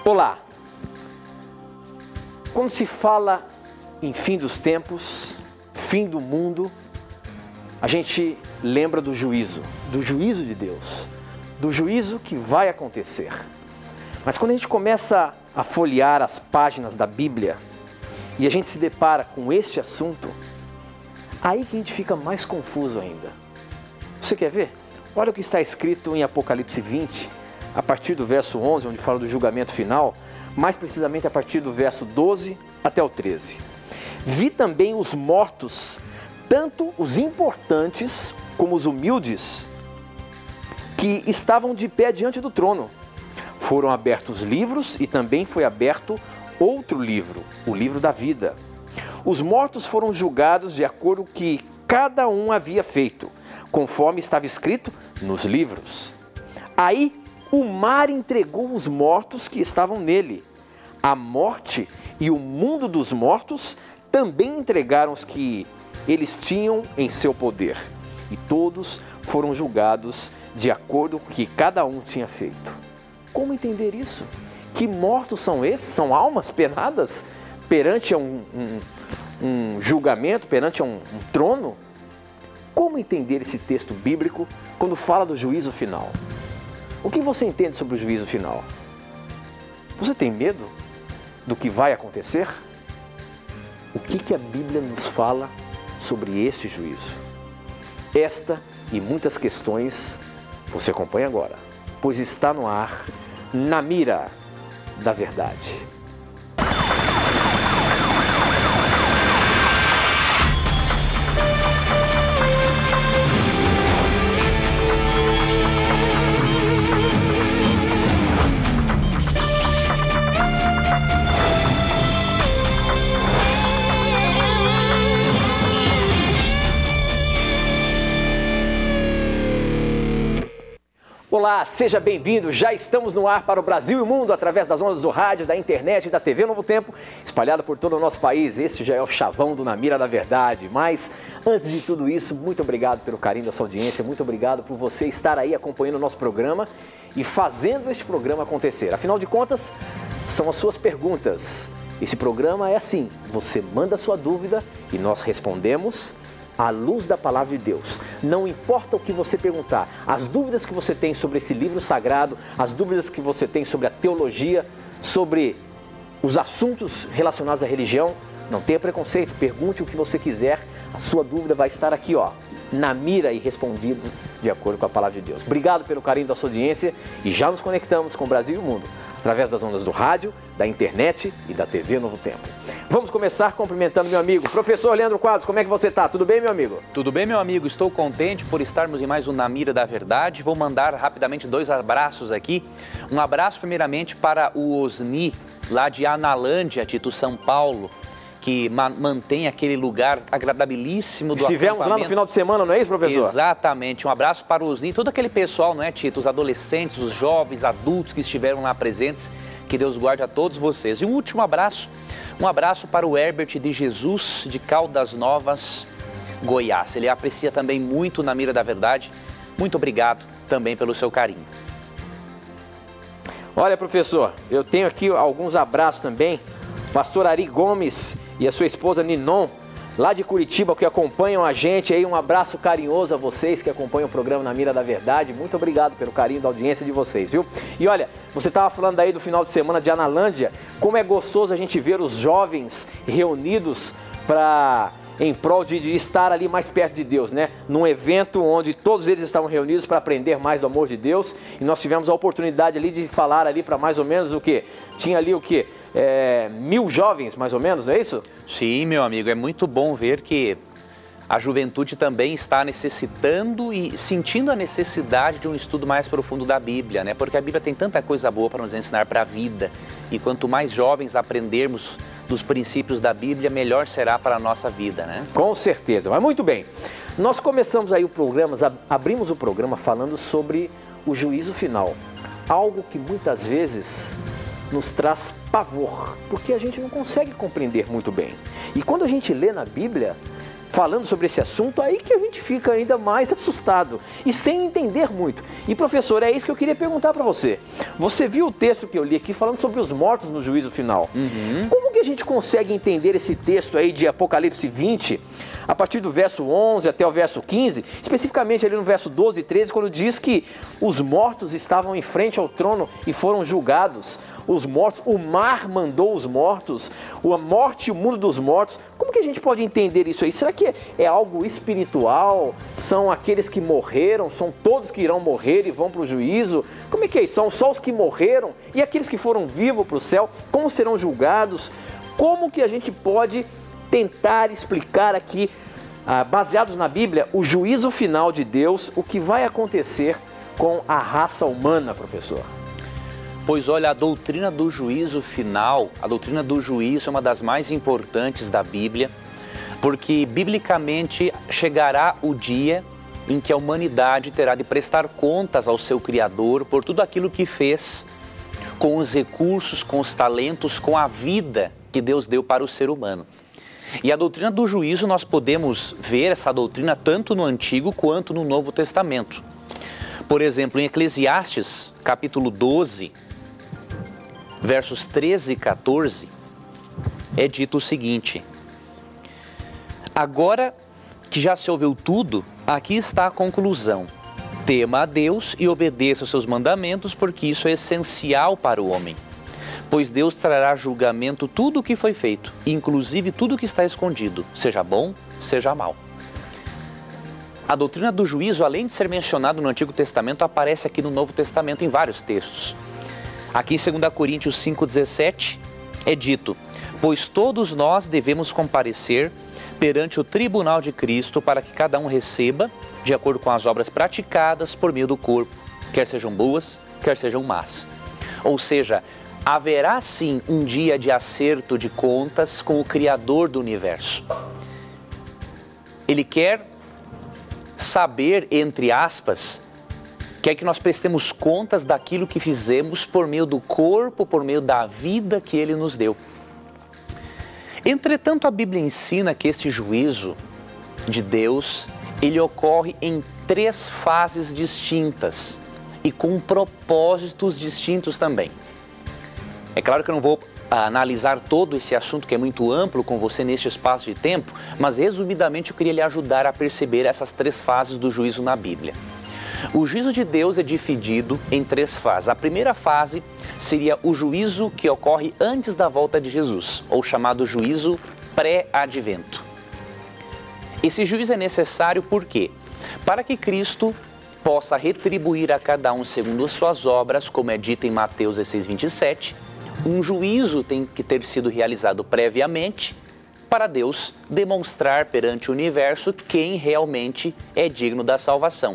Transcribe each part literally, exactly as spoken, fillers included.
Olá! Quando se fala em fim dos tempos, fim do mundo, a gente lembra do juízo, do juízo de Deus, do juízo que vai acontecer. Mas quando a gente começa a folhear as páginas da Bíblia e a gente se depara com este assunto, aí que a gente fica mais confuso ainda. Você quer ver? Olha o que está escrito em Apocalipse vinte, a partir do verso onze, onde fala do julgamento final, mais precisamente a partir do verso doze até o treze. Vi também os mortos, tanto os importantes como os humildes, que estavam de pé diante do trono. Foram abertos livros e também foi aberto outro livro, o livro da vida. Os mortos foram julgados de acordo com o que cada um havia feito, conforme estava escrito nos livros. Aí o mar entregou os mortos que estavam nele. A morte e o mundo dos mortos também entregaram os que eles tinham em seu poder. E todos foram julgados de acordo com o que cada um tinha feito. Como entender isso? Que mortos são esses? São almas penadas perante um, um, um julgamento, perante um, um trono? Como entender esse texto bíblico quando fala do juízo final? O que você entende sobre o juízo final? Você tem medo do que vai acontecer? O que, que a Bíblia nos fala sobre este juízo? Esta e muitas questões você acompanha agora, pois está no ar, Na Mira da Verdade. Olá, seja bem-vindo, já estamos no ar para o Brasil e o mundo através das ondas do rádio, da internet e da T V Novo Tempo, espalhada por todo o nosso país. Esse já é o chavão do Na Mira da Verdade. Mas, antes de tudo isso, muito obrigado pelo carinho da sua audiência, muito obrigado por você estar aí acompanhando o nosso programa e fazendo este programa acontecer. Afinal de contas, são as suas perguntas. Esse programa é assim, você manda a sua dúvida e nós respondemos à luz da palavra de Deus. Não importa o que você perguntar, as dúvidas que você tem sobre esse livro sagrado, as dúvidas que você tem sobre a teologia, sobre os assuntos relacionados à religião, não tenha preconceito, pergunte o que você quiser, a sua dúvida vai estar aqui, ó, na mira e respondido de acordo com a palavra de Deus. Obrigado pelo carinho da sua audiência e já nos conectamos com o Brasil e o mundo, através das ondas do rádio, da internet e da T V Novo Tempo. Vamos começar cumprimentando meu amigo, professor Leandro Quadros. Como é que você está? Tudo bem, meu amigo? Tudo bem, meu amigo. Estou contente por estarmos em mais um Na Mira da Verdade. Vou mandar rapidamente dois abraços aqui. Um abraço primeiramente para o Osni, lá de Analândia, Tito, São Paulo, que ma mantém aquele lugar agradabilíssimo do Estivemos lá no final de semana, não é isso, professor? Exatamente. Um abraço para o Osni, todo aquele pessoal, não é, Tito? Os adolescentes, os jovens, adultos que estiveram lá presentes. Que Deus guarde a todos vocês. E um último abraço, um abraço para o Herbert de Jesus, de Caldas Novas, Goiás. Ele aprecia também muito Na Mira da Verdade. Muito obrigado também pelo seu carinho. Olha, professor, eu tenho aqui alguns abraços também. Pastor Ari Gomes e a sua esposa Ninon, lá de Curitiba, que acompanham a gente aí. Um abraço carinhoso a vocês que acompanham o programa Na Mira da Verdade. Muito obrigado pelo carinho da audiência de vocês, viu? E olha, você estava falando aí do final de semana de Analândia, como é gostoso a gente ver os jovens reunidos para em prol de, de estar ali mais perto de Deus, né? Num evento onde todos eles estavam reunidos para aprender mais do amor de Deus. E nós tivemos a oportunidade ali de falar ali para mais ou menos o quê? Tinha ali o quê? É, mil jovens, mais ou menos, não é isso? Sim, meu amigo, é muito bom ver que a juventude também está necessitando e sentindo a necessidade de um estudo mais profundo da Bíblia, né? Porque a Bíblia tem tanta coisa boa para nos ensinar para a vida. E quanto mais jovens aprendermos dos princípios da Bíblia, melhor será para a nossa vida, né? Com certeza, mas muito bem. Nós começamos aí o programa, abrimos o programa falando sobre o juízo final. Algo que muitas vezes nos traz pavor, porque a gente não consegue compreender muito bem. E quando a gente lê na Bíblia, falando sobre esse assunto, aí que a gente fica ainda mais assustado e sem entender muito. E professor, é isso que eu queria perguntar para você. Você viu o texto que eu li aqui falando sobre os mortos no juízo final? Uhum. Como que a gente consegue entender esse texto aí de Apocalipse vinte, a partir do verso onze até o verso quinze, especificamente ali no verso doze e treze, quando diz que os mortos estavam em frente ao trono e foram julgados? Os mortos, o mar mandou os mortos, a morte e o mundo dos mortos. Como que a gente pode entender isso aí? Será que é algo espiritual? São aqueles que morreram? São todos que irão morrer e vão para o juízo? Como é que é isso? São só os que morreram? E aqueles que foram vivos para o céu? Como serão julgados? Como que a gente pode tentar explicar aqui, ah, baseados na Bíblia, o juízo final de Deus, o que vai acontecer com a raça humana, professor? Pois olha, a doutrina do juízo final, a doutrina do juízo é uma das mais importantes da Bíblia, porque biblicamente chegará o dia em que a humanidade terá de prestar contas ao seu Criador por tudo aquilo que fez com os recursos, com os talentos, com a vida que Deus deu para o ser humano. E a doutrina do juízo, nós podemos ver essa doutrina tanto no Antigo quanto no Novo Testamento. Por exemplo, em Eclesiastes, capítulo doze, versos treze e quatorze, é dito o seguinte: agora que já se ouviu tudo, aqui está a conclusão. Tema a Deus e obedeça os seus mandamentos, porque isso é essencial para o homem. Pois Deus trará julgamento tudo o que foi feito, inclusive tudo o que está escondido, seja bom, seja mal. A doutrina do juízo, além de ser mencionada no Antigo Testamento, aparece aqui no Novo Testamento em vários textos. Aqui em segunda Coríntios cinco, dezessete, é dito: pois todos nós devemos comparecer perante o tribunal de Cristo para que cada um receba, de acordo com as obras praticadas por meio do corpo, quer sejam boas, quer sejam más. Ou seja, haverá sim um dia de acerto de contas com o Criador do universo. Ele quer saber, entre aspas, quer que nós prestemos contas daquilo que fizemos por meio do corpo, por meio da vida que Ele nos deu. Entretanto, a Bíblia ensina que este juízo de Deus, ele ocorre em três fases distintas e com propósitos distintos também. É claro que eu não vou analisar todo esse assunto que é muito amplo com você neste espaço de tempo, mas resumidamente eu queria lhe ajudar a perceber essas três fases do juízo na Bíblia. O juízo de Deus é dividido em três fases. A primeira fase seria o juízo que ocorre antes da volta de Jesus, ou chamado juízo pré-advento. Esse juízo é necessário por quê? Para que Cristo possa retribuir a cada um segundo as suas obras, como é dito em Mateus dezesseis, vinte e sete, um juízo tem que ter sido realizado previamente para Deus demonstrar perante o universo quem realmente é digno da salvação.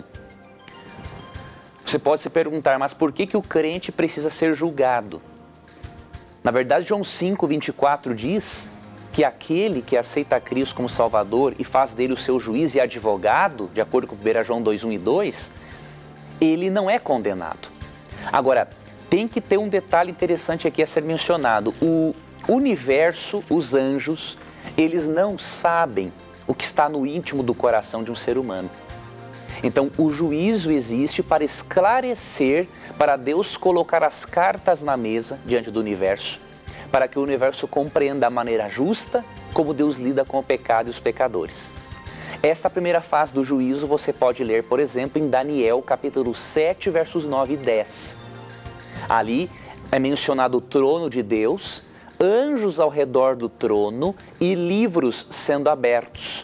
Você pode se perguntar, mas por que que o crente precisa ser julgado? Na verdade, João cinco, vinte e quatro diz que aquele que aceita Cristo como Salvador e faz dele o seu juiz e advogado, de acordo com primeira João dois, um e dois, ele não é condenado. Agora, tem que ter um detalhe interessante aqui a ser mencionado. O universo, os anjos, eles não sabem o que está no íntimo do coração de um ser humano. Então, o juízo existe para esclarecer, para Deus colocar as cartas na mesa diante do universo, para que o universo compreenda a maneira justa como Deus lida com o pecado e os pecadores. Esta primeira fase do juízo você pode ler, por exemplo, em Daniel, capítulo sete, versos nove e dez. Ali é mencionado o trono de Deus, anjos ao redor do trono e livros sendo abertos.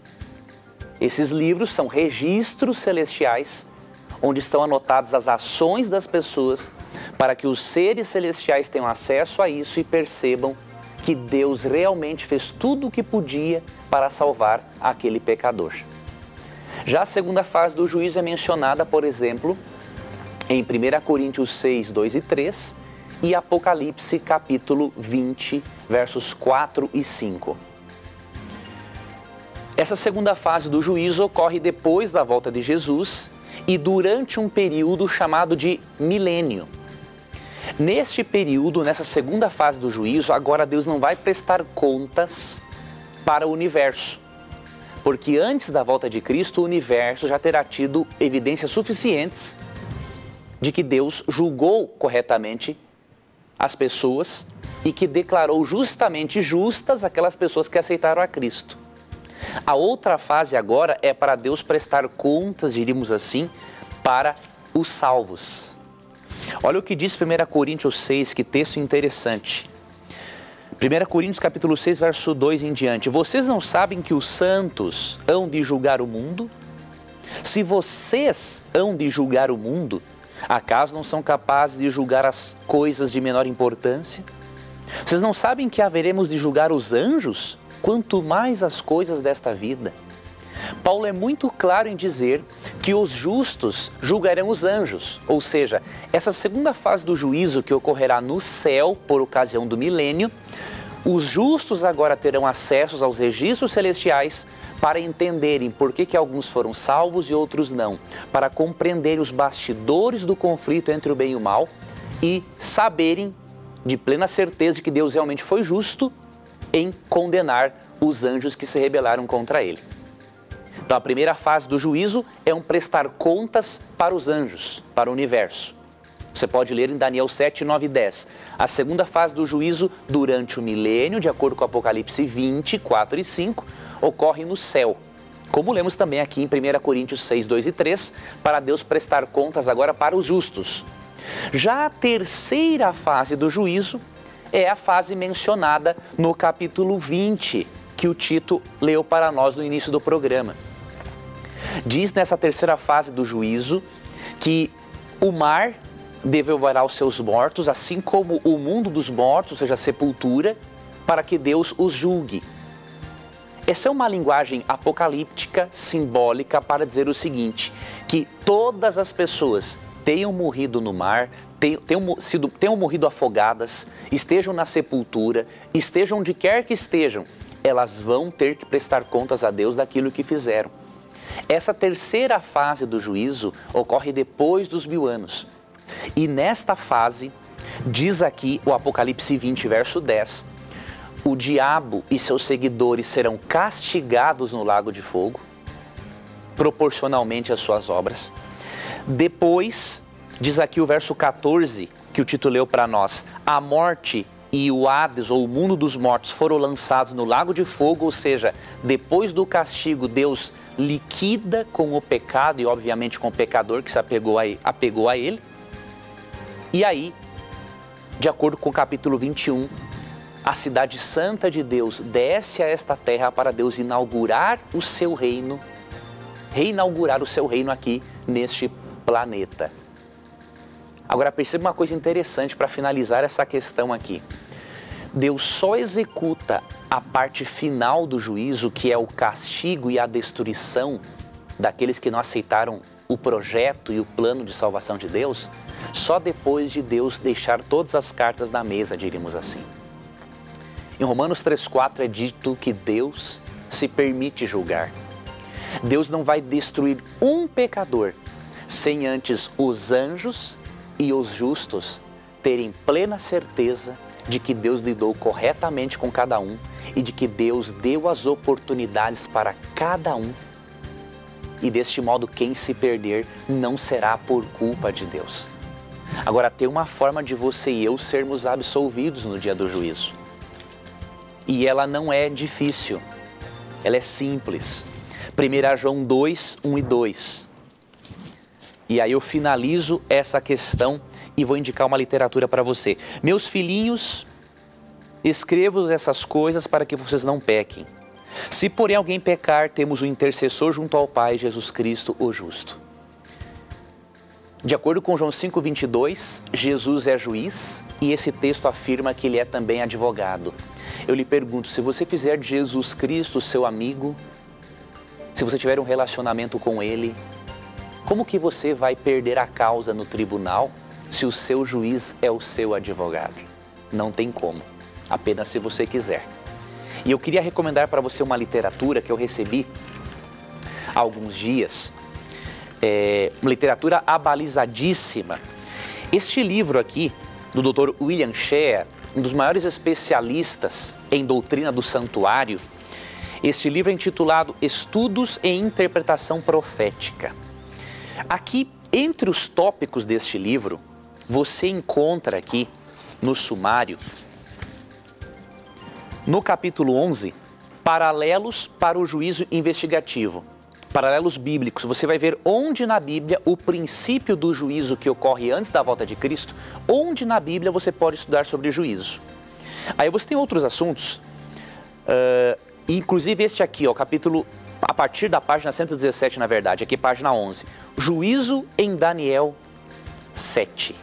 Esses livros são registros celestiais, onde estão anotadas as ações das pessoas, para que os seres celestiais tenham acesso a isso e percebam que Deus realmente fez tudo o que podia para salvar aquele pecador. Já a segunda fase do juízo é mencionada, por exemplo, em primeira Coríntios seis, dois e três e Apocalipse capítulo vinte, versos quatro e cinco. Essa segunda fase do juízo ocorre depois da volta de Jesus e durante um período chamado de milênio. Neste período, nessa segunda fase do juízo, agora Deus não vai prestar contas para o universo, Porque antes da volta de Cristo, o universo já terá tido evidências suficientes de que Deus julgou corretamente as pessoas e que declarou justamente justas aquelas pessoas que aceitaram a Cristo. A outra fase agora é para Deus prestar contas, diríamos assim, para os salvos. Olha o que diz primeira Coríntios seis, que texto interessante. primeira Coríntios capítulo seis, verso dois em diante. Vocês não sabem que os santos hão de julgar o mundo? Se vocês hão de julgar o mundo, acaso não são capazes de julgar as coisas de menor importância? Vocês não sabem que haveremos de julgar os anjos? Quanto mais as coisas desta vida. Paulo é muito claro em dizer que os justos julgarão os anjos, ou seja, essa segunda fase do juízo que ocorrerá no céu por ocasião do milênio, os justos agora terão acesso aos registros celestiais para entenderem por que que alguns foram salvos e outros não, para compreender os bastidores do conflito entre o bem e o mal e saberem de plena certeza de que Deus realmente foi justo em condenar os anjos que se rebelaram contra ele. Então a primeira fase do juízo é um prestar contas para os anjos, para o universo. Você pode ler em Daniel sete, nove e dez. A segunda fase do juízo, durante o milênio, de acordo com Apocalipse vinte, quatro e cinco, ocorre no céu. Como lemos também aqui em primeira Coríntios seis, dois e três, para Deus prestar contas agora para os justos. Já a terceira fase do juízo é a fase mencionada no capítulo vinte, que o Tito leu para nós no início do programa. Diz nessa terceira fase do juízo que o mar devolverá os seus mortos, assim como o mundo dos mortos, ou seja, a sepultura, para que Deus os julgue. Essa é uma linguagem apocalíptica, simbólica, para dizer o seguinte, que todas as pessoas tenham morrido no mar, tenham, tenham, sido, tenham morrido afogadas, estejam na sepultura, estejam onde quer que estejam, elas vão ter que prestar contas a Deus daquilo que fizeram. Essa terceira fase do juízo ocorre depois dos mil anos. E nesta fase, diz aqui o Apocalipse vinte, verso dez, o diabo e seus seguidores serão castigados no lago de fogo, proporcionalmente às suas obras. Depois, diz aqui o verso quatorze, que o Tito leu para nós, a morte e o Hades, ou o mundo dos mortos, foram lançados no lago de fogo, ou seja, depois do castigo, Deus liquida com o pecado e obviamente com o pecador que se apegou a, apegou a ele. E aí, de acordo com o capítulo vinte e um, a cidade santa de Deus desce a esta terra para Deus inaugurar o seu reino, reinaugurar o seu reino aqui neste planeta. Agora perceba uma coisa interessante para finalizar essa questão aqui. Deus só executa a parte final do juízo, que é o castigo e a destruição daqueles que não aceitaram o projeto e o plano de salvação de Deus, só depois de Deus deixar todas as cartas na mesa, diríamos assim. Em Romanos três, quatro é dito que Deus se permite julgar. Deus não vai destruir um pecador sem antes os anjos e os justos terem plena certeza de que Deus lidou corretamente com cada um e de que Deus deu as oportunidades para cada um. E deste modo, quem se perder não será por culpa de Deus. Agora, tem uma forma de você e eu sermos absolvidos no dia do juízo. E ela não é difícil, ela é simples. primeira João dois, um e dois. E aí eu finalizo essa questão e vou indicar uma literatura para você. Meus filhinhos, escrevo essas coisas para que vocês não pequem. Se porém alguém pecar, temos um intercessor junto ao Pai, Jesus Cristo, o justo. De acordo com João cinco, vinte e dois, Jesus é juiz e esse texto afirma que ele é também advogado. Eu lhe pergunto, se você fizer de Jesus Cristo seu amigo, se você tiver um relacionamento com ele, como que você vai perder a causa no tribunal se o seu juiz é o seu advogado? Não tem como, apenas se você quiser. E eu queria recomendar para você uma literatura que eu recebi há alguns dias, é, uma literatura abalizadíssima. Este livro aqui, do doutor William Shea, um dos maiores especialistas em doutrina do santuário, Este livro é intitulado Estudos em Interpretação Profética. Aqui, entre os tópicos deste livro, você encontra aqui, no sumário, no capítulo onze, paralelos para o juízo investigativo. Paralelos bíblicos. Você vai ver onde na Bíblia o princípio do juízo que ocorre antes da volta de Cristo, onde na Bíblia você pode estudar sobre juízo. Aí você tem outros assuntos, uh, inclusive este aqui, ó, capítulo, a partir da página cento e dezessete, na verdade, aqui página onze. Juízo em Daniel sete.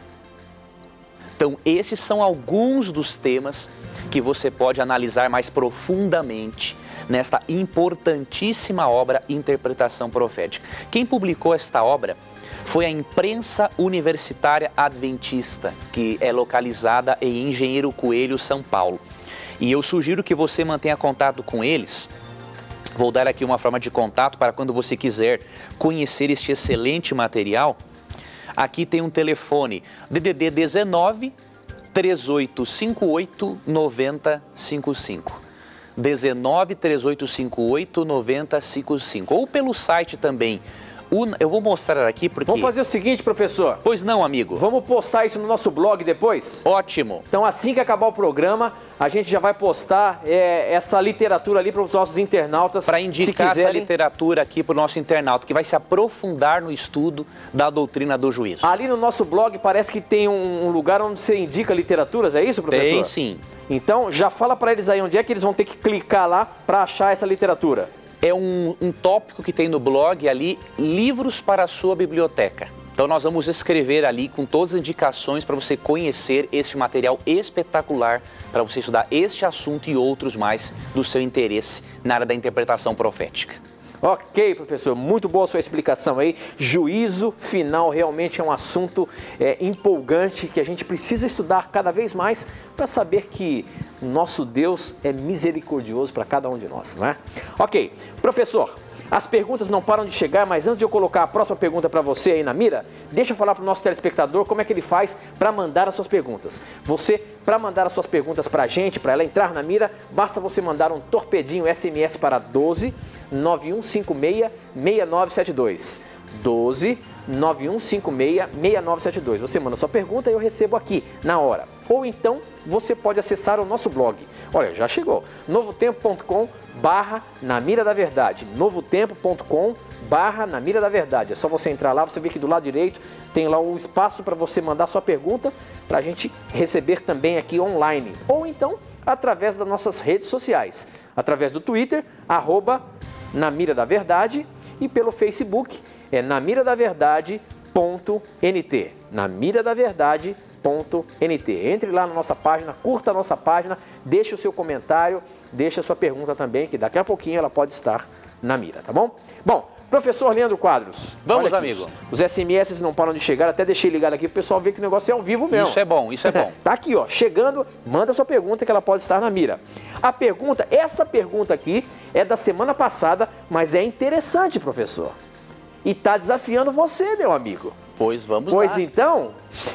Então, esses são alguns dos temas que você pode analisar mais profundamente nesta importantíssima obra Interpretação Profética. Quem publicou esta obra foi a Imprensa Universitária Adventista, que é localizada em Engenheiro Coelho, São Paulo. E eu sugiro que você mantenha contato com eles. Vou dar aqui uma forma de contato para quando você quiser conhecer este excelente material. Aqui tem um telefone, D D D dezenove, três oito cinco oito, nove zero cinco cinco. dezenove, três oito cinco oito, nove zero cinco cinco. Ou pelo site também. Eu vou mostrar aqui porque... Vamos fazer o seguinte, professor. Pois não, amigo. Vamos postar isso no nosso blog depois? Ótimo. Então, assim que acabar o programa, a gente já vai postar é, essa literatura ali para os nossos internautas. Para indicar essa literatura aqui para o nosso internauta, que vai se aprofundar no estudo da doutrina do juízo. Ali no nosso blog parece que tem um, um lugar onde você indica literaturas, é isso, professor? Tem sim. Então, já fala para eles aí onde é que eles vão ter que clicar lá para achar essa literatura. É um, um tópico que tem no blog ali, livros para a sua biblioteca. Então nós vamos escrever ali com todas as indicações para você conhecer este material espetacular, para você estudar este assunto e outros mais do seu interesse na área da interpretação profética. Ok, professor, muito boa a sua explicação aí. Juízo final realmente é um assunto é, empolgante que a gente precisa estudar cada vez mais para saber que nosso Deus é misericordioso para cada um de nós, não é? Ok, professor, as perguntas não param de chegar, mas antes de eu colocar a próxima pergunta para você aí na mira, deixa eu falar para o nosso telespectador como é que ele faz para mandar as suas perguntas. Você, para mandar as suas perguntas para a gente, para ela entrar na mira, basta você mandar um torpedinho S M S para doze, nove um cinco seis, seis nove sete dois. doze, nove um cinco seis, seis nove sete dois. Você manda sua pergunta e eu recebo aqui na hora. Ou então você pode acessar o nosso blog. Olha, já chegou. novotempo ponto com barra na mira da verdade. novotempo ponto com barra na mira da verdade. É só você entrar lá, você vê que do lado direito tem lá um espaço para você mandar sua pergunta para a gente receber também aqui online. Ou então através das nossas redes sociais. Através do Twitter, arroba na mira da verdade, e pelo Facebook é na mira da verdade ponto N T. Na mira da verdade ponto N T. Entre lá na nossa página, curta a nossa página, deixe o seu comentário, deixe a sua pergunta também, que daqui a pouquinho ela pode estar na mira, tá bom? Bom, professor Leandro Quadros. Vamos, amigo. Os, os S M S não param de chegar, até deixei ligado aqui para o pessoal ver que o negócio é ao vivo mesmo. Isso é bom, isso é bom. Tá aqui, ó, chegando, manda sua pergunta que ela pode estar na mira. A pergunta, essa pergunta aqui é da semana passada, mas é interessante, professor. E tá desafiando você, meu amigo. Pois vamos pois lá. Pois então,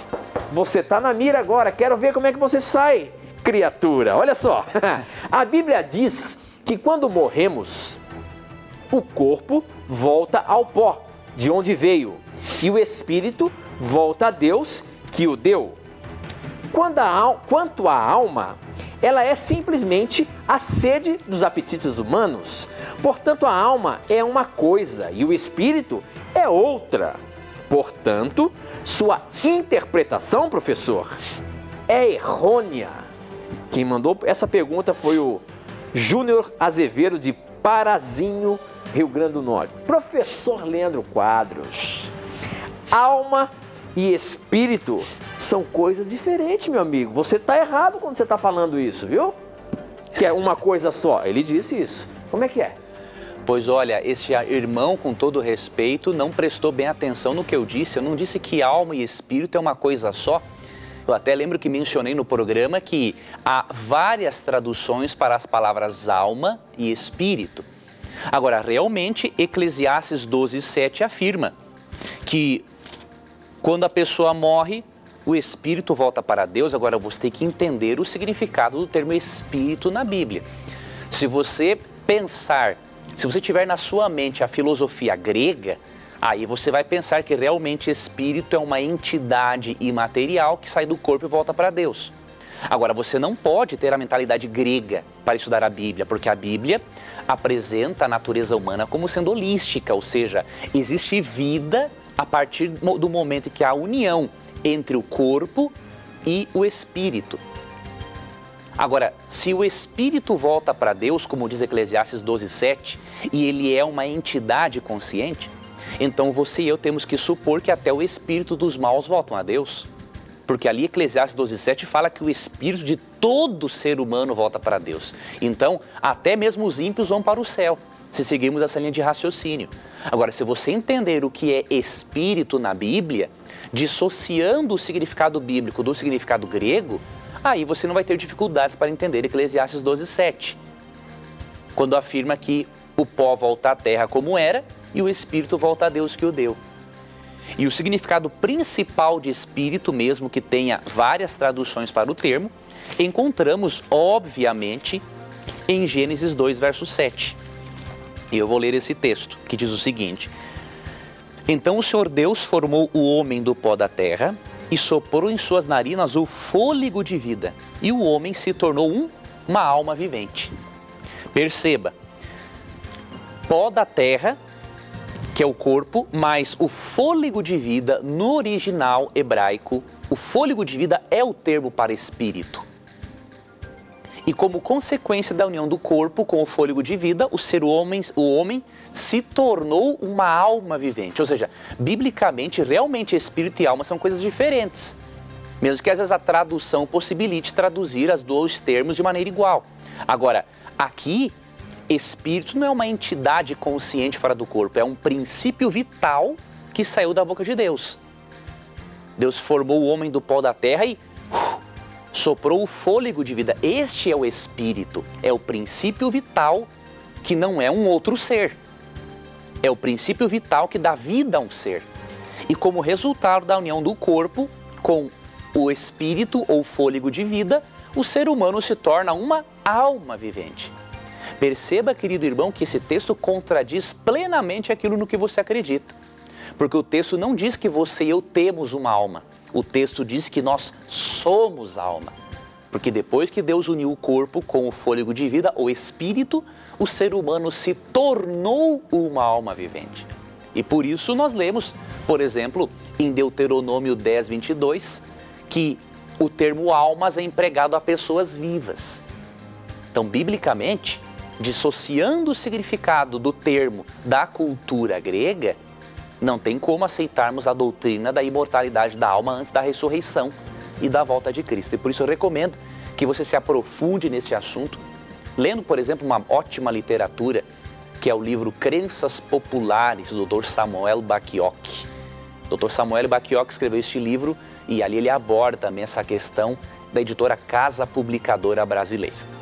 você tá na mira agora, quero ver como é que você sai, criatura. Olha só, a Bíblia diz que quando morremos, o corpo volta ao pó, de onde veio, e o espírito volta a Deus, que o deu. Quando a, quanto à alma, ela é simplesmente a sede dos apetites humanos. Portanto, a alma é uma coisa e o espírito é outra. Portanto, sua interpretação, professor, é errônea. Quem mandou essa pergunta foi o Júnior Azevedo, de Parazinho, Rio Grande do Norte. Professor Leandro Quadros, alma e espírito são coisas diferentes, meu amigo. Você está errado quando você está falando isso, viu? Que é uma coisa só. Ele disse isso. Como é que é? Pois olha, este irmão, com todo respeito, não prestou bem atenção no que eu disse. Eu não disse que alma e espírito é uma coisa só. Eu até lembro que mencionei no programa que há várias traduções para as palavras alma e espírito. Agora, realmente, Eclesiastes doze, sete afirma que quando a pessoa morre, o espírito volta para Deus. Agora, você tem que entender o significado do termo espírito na Bíblia. Se você pensar, se você tiver na sua mente a filosofia grega, aí você vai pensar que realmente espírito é uma entidade imaterial que sai do corpo e volta para Deus. Agora, você não pode ter a mentalidade grega para estudar a Bíblia, porque a Bíblia apresenta a natureza humana como sendo holística, ou seja, existe vida a partir do momento que há a união entre o corpo e o espírito. Agora, se o espírito volta para Deus, como diz Eclesiastes doze, sete, e ele é uma entidade consciente, então você e eu temos que supor que até o espírito dos maus voltam a Deus. Porque ali Eclesiastes doze, sete fala que o espírito de todo ser humano volta para Deus. Então, até mesmo os ímpios vão para o céu, se seguirmos essa linha de raciocínio. Agora, se você entender o que é espírito na Bíblia, dissociando o significado bíblico do significado grego, aí você não vai ter dificuldades para entender Eclesiastes doze, sete. Quando afirma que o pó volta à terra como era e o espírito volta a Deus que o deu. E o significado principal de espírito, mesmo que tenha várias traduções para o termo, encontramos, obviamente, em Gênesis dois, verso sete. E eu vou ler esse texto, que diz o seguinte: Então o Senhor Deus formou o homem do pó da terra e soprou em suas narinas o fôlego de vida, e o homem se tornou um, uma alma vivente. Perceba, pó da terra, que é o corpo, mais o fôlego de vida, no original hebraico, o fôlego de vida é o termo para espírito. E como consequência da união do corpo com o fôlego de vida, o ser homem, o homem se tornou uma alma vivente. Ou seja, biblicamente, realmente espírito e alma são coisas diferentes. Mesmo que às vezes a tradução possibilite traduzir os dois termos de maneira igual. Agora, aqui, espírito não é uma entidade consciente fora do corpo, é um princípio vital que saiu da boca de Deus. Deus formou o homem do pó da terra e uh, soprou o fôlego de vida. Este é o espírito, é o princípio vital que não é um outro ser. É o princípio vital que dá vida a um ser. E como resultado da união do corpo com o espírito ou fôlego de vida, o ser humano se torna uma alma vivente. Perceba, querido irmão, que esse texto contradiz plenamente aquilo no que você acredita. Porque o texto não diz que você e eu temos uma alma. O texto diz que nós somos alma. Porque depois que Deus uniu o corpo com o fôlego de vida, o espírito, o ser humano se tornou uma alma vivente. E por isso nós lemos, por exemplo, em Deuteronômio dez, vinte e dois, que o termo almas é empregado a pessoas vivas. Então, biblicamente, dissociando o significado do termo da cultura grega, não tem como aceitarmos a doutrina da imortalidade da alma antes da ressurreição e da volta de Cristo. E por isso eu recomendo que você se aprofunde nesse assunto, lendo, por exemplo, uma ótima literatura, que é o livro Crenças Populares, do doutor Samuel Bacchiocchi. O doutor Samuel Bacchiocchi escreveu este livro e ali ele aborda também essa questão da editora Casa Publicadora Brasileira.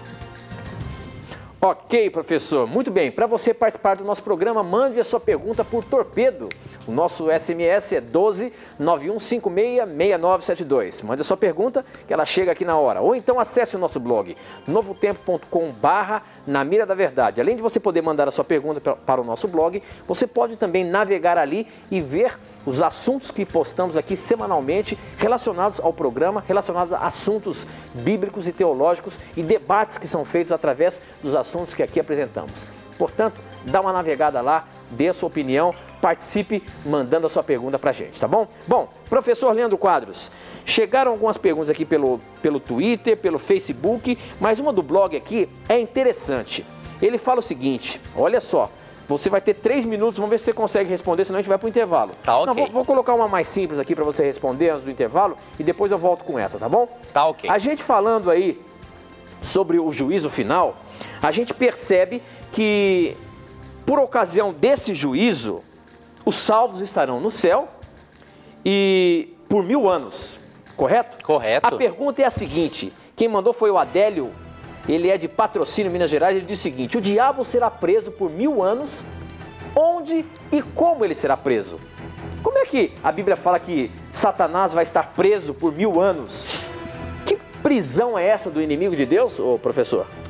Ok, professor. Muito bem. Para você participar do nosso programa, mande a sua pergunta por torpedo. O nosso S M S é doze, nove um cinco seis, seis nove sete dois. Mande a sua pergunta que ela chega aqui na hora. Ou então acesse o nosso blog, novo tempo ponto com barra na mira da verdade. Além de você poder mandar a sua pergunta para o nosso blog, você pode também navegar ali e ver os assuntos que postamos aqui semanalmente relacionados ao programa, relacionados a assuntos bíblicos e teológicos e debates que são feitos através dos assuntos que aqui apresentamos. Portanto, dá uma navegada lá, dê a sua opinião, participe mandando a sua pergunta para a gente, tá bom? Bom, professor Leandro Quadros, chegaram algumas perguntas aqui pelo, pelo Twitter, pelo Facebook, mas uma do blog aqui é interessante. Ele fala o seguinte, olha só, você vai ter três minutos, vamos ver se você consegue responder, senão a gente vai para o intervalo. Tá ok. Não, vou, vou colocar uma mais simples aqui para você responder antes do intervalo e depois eu volto com essa, tá bom? Tá ok. A gente falando aí sobre o juízo final, a gente percebe que por ocasião desse juízo, os salvos estarão no céu e por mil anos, correto? Correto. A pergunta é a seguinte, quem mandou foi o Adélio, ele é de Patrocínio, Minas Gerais, ele diz o seguinte, o diabo será preso por mil anos, onde e como ele será preso? Como é que a Bíblia fala que Satanás vai estar preso por mil anos? Que prisão é essa do inimigo de Deus, ô professor?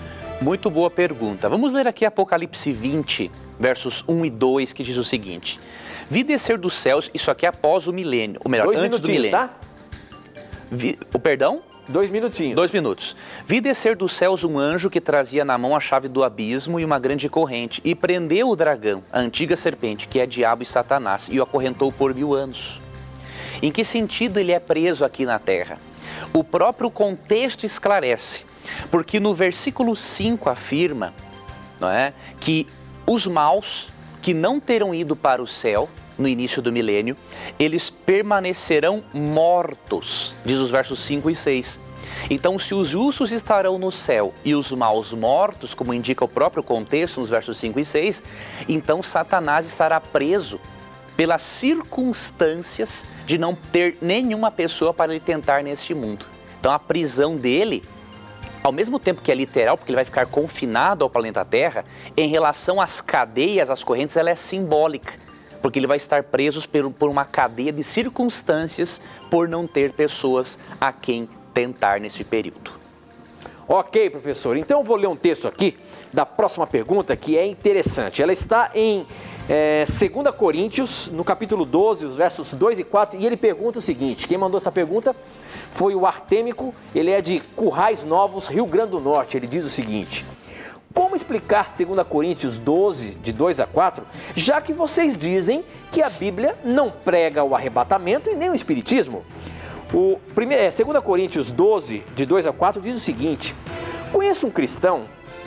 Muito boa pergunta. Vamos ler aqui Apocalipse vinte, versos um e dois, que diz o seguinte. Vi descer dos céus, isso aqui é após o milênio, ou melhor, Dois antes do milênio. Tá? Vi, o perdão? Dois minutinhos. Dois minutos. Vi descer dos céus um anjo que trazia na mão a chave do abismo e uma grande corrente, e prendeu o dragão, a antiga serpente, que é diabo e Satanás, e o acorrentou por mil anos. Em que sentido ele é preso aqui na terra? O próprio contexto esclarece, porque no versículo cinco afirma, não é, que os maus que não terão ido para o céu no início do milênio, eles permanecerão mortos, diz os versos cinco e seis. Então, se os justos estarão no céu e os maus mortos, como indica o próprio contexto nos versos cinco e seis, então Satanás estará preso pelas circunstâncias de não ter nenhuma pessoa para ele tentar neste mundo. Então, a prisão dele, ao mesmo tempo que é literal, porque ele vai ficar confinado ao planeta Terra, em relação às cadeias, às correntes, ela é simbólica, porque ele vai estar preso por uma cadeia de circunstâncias por não ter pessoas a quem tentar nesse período. Ok, professor. Então eu vou ler um texto aqui da próxima pergunta que é interessante. Ela está em é, dois Coríntios, no capítulo doze, os versos dois e quatro, e ele pergunta o seguinte, quem mandou essa pergunta foi o Artêmico, ele é de Currais Novos, Rio Grande do Norte. Ele diz o seguinte: como explicar dois Coríntios doze, de dois a quatro, já que vocês dizem que a Bíblia não prega o arrebatamento e nem o espiritismo? O primeiro, é, dois Coríntios doze, de dois a quatro, diz o seguinte: conheço um cristão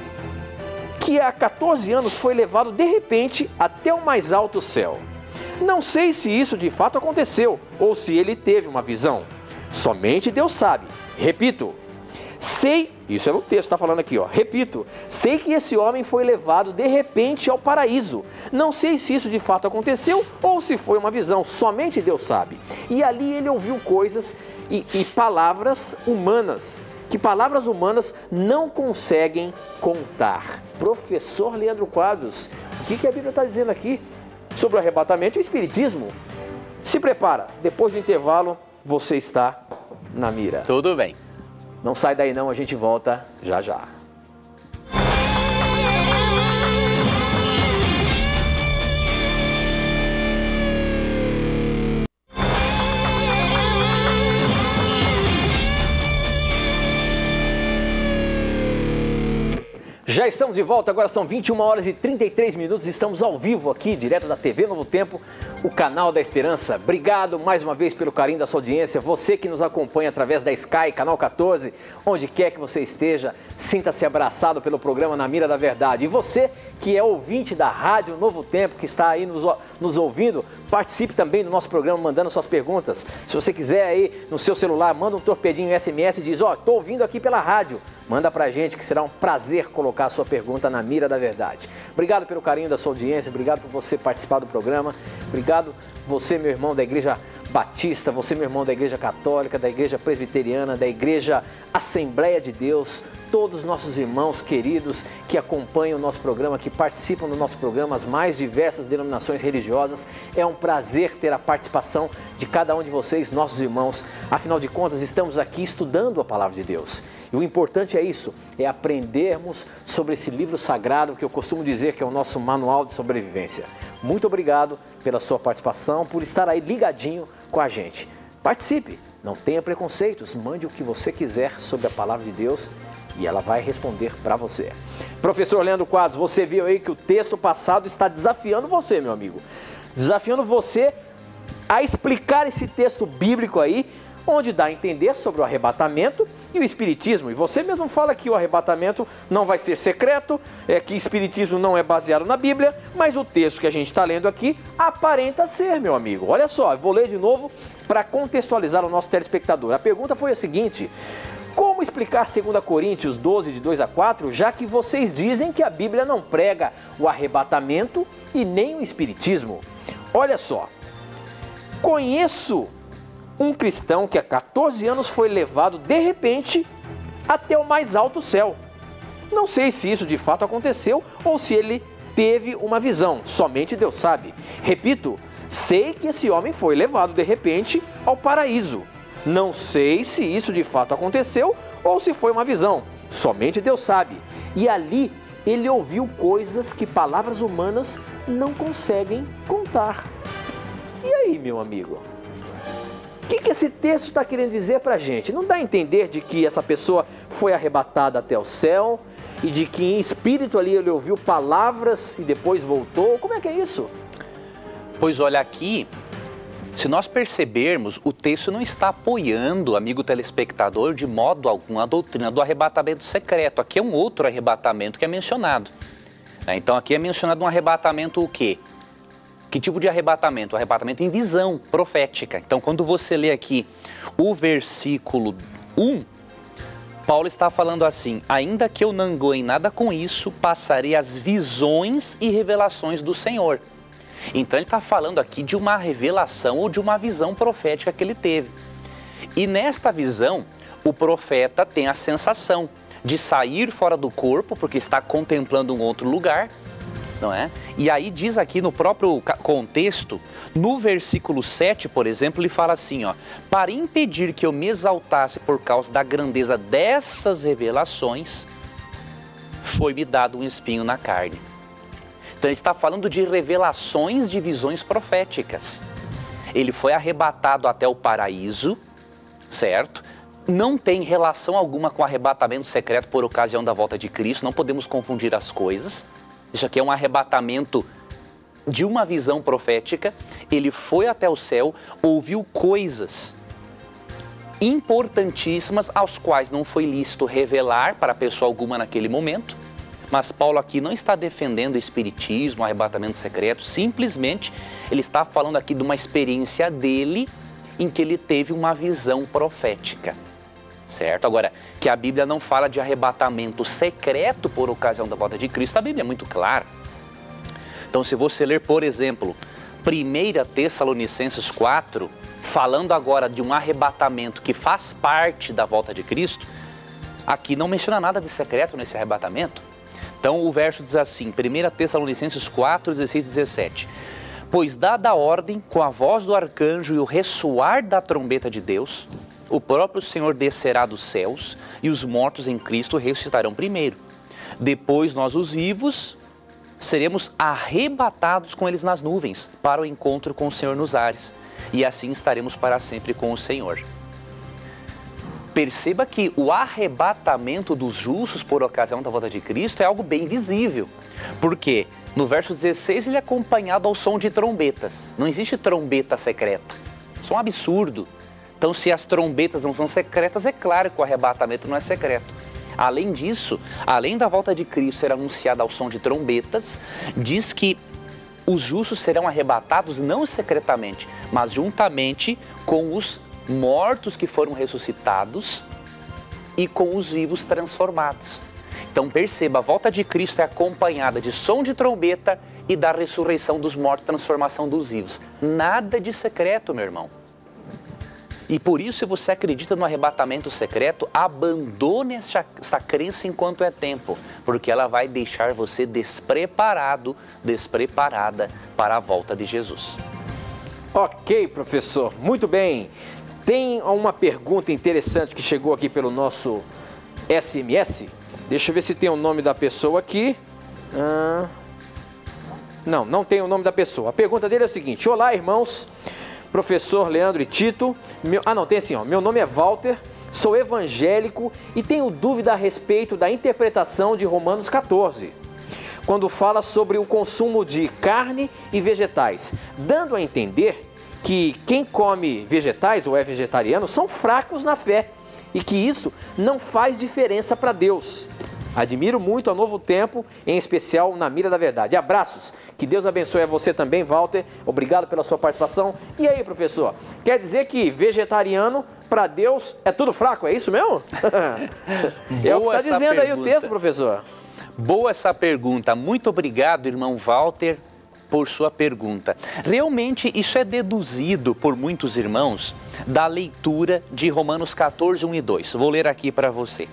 que há quatorze anos foi levado de repente até o mais alto céu. Não sei se isso de fato aconteceu ou se ele teve uma visão. Somente Deus sabe. Repito, sei, isso é o texto que está falando aqui, ó. Repito, sei que esse homem foi levado de repente ao paraíso. Não sei se isso de fato aconteceu ou se foi uma visão, somente Deus sabe. E ali ele ouviu coisas e, e palavras humanas, que palavras humanas não conseguem contar. Professor Leandro Quadros, o que, que a Bíblia está dizendo aqui sobre o arrebatamento e o espiritismo? Se prepara, depois do intervalo você está na mira. Tudo bem. Não sai daí não, a gente volta já já. Já estamos de volta, agora são vinte e uma horas e trinta e três minutos, estamos ao vivo aqui, direto da T V Novo Tempo, o canal da Esperança. Obrigado mais uma vez pelo carinho da sua audiência, você que nos acompanha através da Sky, canal quatorze, onde quer que você esteja, sinta-se abraçado pelo programa Na Mira da Verdade. E você que é ouvinte da Rádio Novo Tempo, que está aí nos, nos ouvindo, participe também do nosso programa mandando suas perguntas. Se você quiser aí no seu celular, manda um torpedinho S M S e diz, ó, oh, tô ouvindo aqui pela rádio. Manda pra gente que será um prazer colocar a sua pergunta na mira da verdade. Obrigado pelo carinho da sua audiência, obrigado por você participar do programa, obrigado você, meu irmão da Igreja Batista, você, meu irmão da Igreja Católica, da Igreja Presbiteriana, da Igreja Assembleia de Deus, todos os nossos irmãos queridos que acompanham o nosso programa, que participam do nosso programa, as mais diversas denominações religiosas. É um prazer ter a participação de cada um de vocês, nossos irmãos. Afinal de contas, estamos aqui estudando a Palavra de Deus. E o importante é isso, é aprendermos sobre esse livro sagrado que eu costumo dizer que é o nosso manual de sobrevivência. Muito obrigado pela sua participação, por estar aí ligadinho com a gente. Participe, não tenha preconceitos, mande o que você quiser sobre a Palavra de Deus e ela vai responder para você. Professor Leandro Quadros, você viu aí que o texto passado está desafiando você, meu amigo. Desafiando você a explicar esse texto bíblico aí, onde dá a entender sobre o arrebatamento e o espiritismo. E você mesmo fala que o arrebatamento não vai ser secreto, é que o espiritismo não é baseado na Bíblia, mas o texto que a gente está lendo aqui aparenta ser, meu amigo. Olha só, eu vou ler de novo para contextualizar o nosso telespectador. A pergunta foi a seguinte: como explicar dois Coríntios doze, de dois a quatro, já que vocês dizem que a Bíblia não prega o arrebatamento e nem o espiritismo? Olha só, conheço um cristão que há quatorze anos foi levado de repente até o mais alto céu. Não sei se isso de fato aconteceu ou se ele teve uma visão, somente Deus sabe. Repito, sei que esse homem foi levado de repente ao paraíso. Não sei se isso de fato aconteceu ou se foi uma visão, somente Deus sabe. E ali ele ouviu coisas que palavras humanas não conseguem contar. E aí, meu amigo? O que, que esse texto está querendo dizer para a gente? Não dá a entender de que essa pessoa foi arrebatada até o céu e de que em espírito ali ele ouviu palavras e depois voltou? Como é que é isso? Pois olha, aqui, se nós percebermos, o texto não está apoiando, amigo telespectador, de modo algum a doutrina do arrebatamento secreto. Aqui é um outro arrebatamento que é mencionado. Então aqui é mencionado um arrebatamento o quê? Que tipo de arrebatamento? O arrebatamento em visão profética. Então quando você lê aqui o versículo um, Paulo está falando assim: ainda que eu não ganhe nada com isso, passarei as visões e revelações do Senhor. Então ele está falando aqui de uma revelação ou de uma visão profética que ele teve. E nesta visão, o profeta tem a sensação de sair fora do corpo, porque está contemplando um outro lugar, não é? E aí diz aqui no próprio contexto, no versículo sete, por exemplo, ele fala assim, ó: para impedir que eu me exaltasse por causa da grandeza dessas revelações, foi-me dado um espinho na carne. Então ele está falando de revelações de visões proféticas. Ele foi arrebatado até o paraíso, certo? Não tem relação alguma com o arrebatamento secreto por ocasião da volta de Cristo, não podemos confundir as coisas. Isso aqui é um arrebatamento de uma visão profética. Ele foi até o céu, ouviu coisas importantíssimas aos quais não foi lícito revelar para pessoa alguma naquele momento. Mas Paulo aqui não está defendendo o espiritismo, o arrebatamento secreto, simplesmente ele está falando aqui de uma experiência dele em que ele teve uma visão profética, certo? Agora, que a Bíblia não fala de arrebatamento secreto por ocasião da volta de Cristo, a Bíblia é muito clara. Então, se você ler, por exemplo, primeira Tessalonicenses quatro, falando agora de um arrebatamento que faz parte da volta de Cristo, aqui não menciona nada de secreto nesse arrebatamento. Então o verso diz assim, primeira Tessalonicenses quatro, dezesseis e dezessete. Pois dada a ordem, com a voz do arcanjo e o ressoar da trombeta de Deus, o próprio Senhor descerá dos céus e os mortos em Cristo ressuscitarão primeiro. Depois nós, os vivos, seremos arrebatados com eles nas nuvens para o encontro com o Senhor nos ares. E assim estaremos para sempre com o Senhor. Perceba que o arrebatamento dos justos por ocasião da volta de Cristo é algo bem visível. Por quê? No verso dezesseis ele é acompanhado ao som de trombetas. Não existe trombeta secreta. Isso é um absurdo. Então, se as trombetas não são secretas, é claro que o arrebatamento não é secreto. Além disso, além da volta de Cristo ser anunciada ao som de trombetas, diz que os justos serão arrebatados não secretamente, mas juntamente com os mortos que foram ressuscitados e com os vivos transformados. Então perceba, a volta de Cristo é acompanhada de som de trombeta e da ressurreição dos mortos, transformação dos vivos. Nada de secreto, meu irmão. E por isso, se você acredita no arrebatamento secreto, abandone essa, essa crença enquanto é tempo, porque ela vai deixar você despreparado, despreparada para a volta de Jesus. Ok, professor, muito bem. Tem uma pergunta interessante que chegou aqui pelo nosso S M S. Deixa eu ver se tem o nome da pessoa aqui. Ah, não, não tem o nome da pessoa. A pergunta dele é a seguinte: olá, irmãos, professor Leandro e Tito. Meu, ah, não, tem assim, ó. Meu nome é Walter, sou evangélico e tenho dúvida a respeito da interpretação de Romanos quatorze, quando fala sobre o consumo de carne e vegetais, dando a entender que quem come vegetais ou é vegetariano são fracos na fé e que isso não faz diferença para Deus. Admiro muito a Novo Tempo, em especial na Mira da Verdade. Abraços, que Deus abençoe a você também, Walter. Obrigado pela sua participação. E aí, professor, quer dizer que vegetariano para Deus é tudo fraco, é isso mesmo? É o que está dizendo aí o texto, professor. Boa essa pergunta. Muito obrigado, irmão Walter, por sua pergunta. Realmente isso é deduzido por muitos irmãos da leitura de Romanos quatorze, um e dois. Vou ler aqui para você.